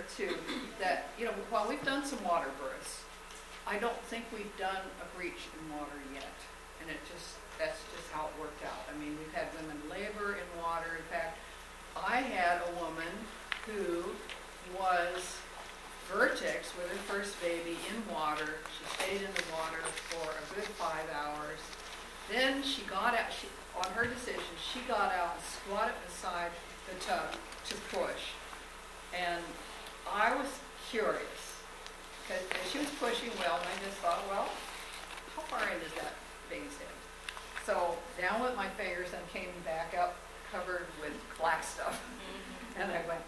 too that, you know, while we've done some water births, I don't think we've done a breech in water yet. And that's just how it worked out. I mean, we've had women labor in water. In fact, I had a woman who was vertex with her first baby in water. She stayed in the water for a good 5 hours. Then she got out, on her decision, she got out and squatted beside the tub to push. And I was curious, because she was pushing well, and I just thought, well, how far in is that baby's head? So down with my fingers and came back up covered with black stuff. And I went,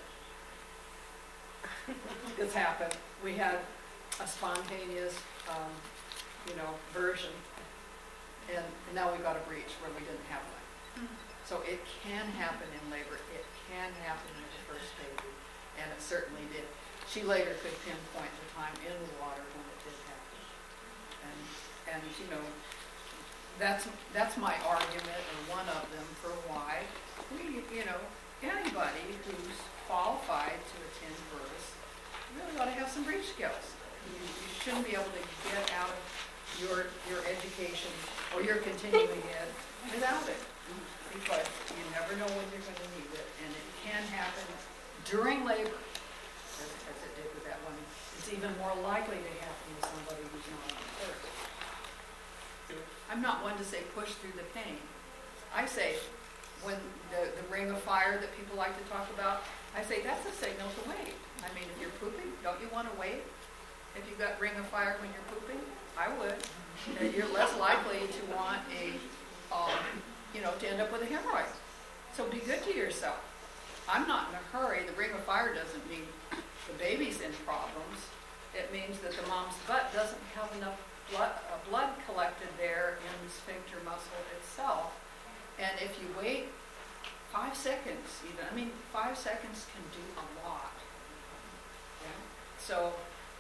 this happened. We had a spontaneous, version. And now we've got a breech where we didn't have one. So it can happen in labor. It can happen in the first baby. And it certainly did. She later could pinpoint the time in the water when it did happen. And you know, that's my argument, or one of them, for why anybody who's qualified to attend births really ought to have some breech skills. You shouldn't be able to get out of your education or your continuing ed without it, because you never know when you're going to need it, and it can happen during labor, as it did with that one. It's even more likely to happen with somebody who's not on birth. I'm not one to say push through the pain. I say, when the ring of fire that people like to talk about, I say that's a signal to wait. I mean, if you're pooping, don't you want to wait? If you've got ring of fire when you're pooping, I would. You're less likely to want to end up with a hemorrhoid. So be good to yourself. I'm not in a hurry. The ring of fire doesn't mean the baby's in problems. It means that the mom's butt doesn't have enough blood collected there in the sphincter muscle itself. And if you wait 5 seconds even, 5 seconds can do a lot. Yeah? So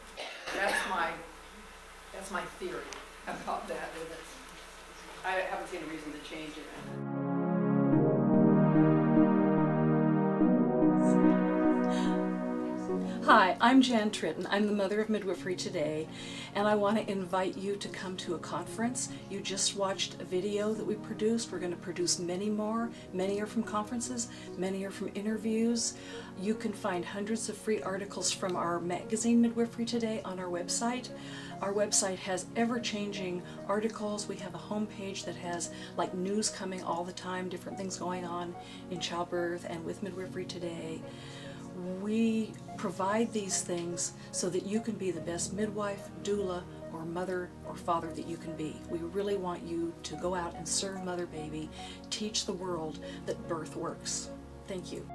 that's my theory about that. And I haven't seen a reason to change it. Hi, I'm Jan Tritton. I'm the mother of Midwifery Today, and I want to invite you to come to a conference. You just watched a video that we produced. We're going to produce many more. Many are from conferences, many are from interviews. You can find hundreds of free articles from our magazine, Midwifery Today, on our website. Our website has ever-changing articles. We have a homepage that has like news coming all the time, different things going on in childbirth and with Midwifery Today. We provide these things so that you can be the best midwife, doula, or mother or father that you can be. We really want you to go out and serve mother baby, teach the world that birth works. Thank you.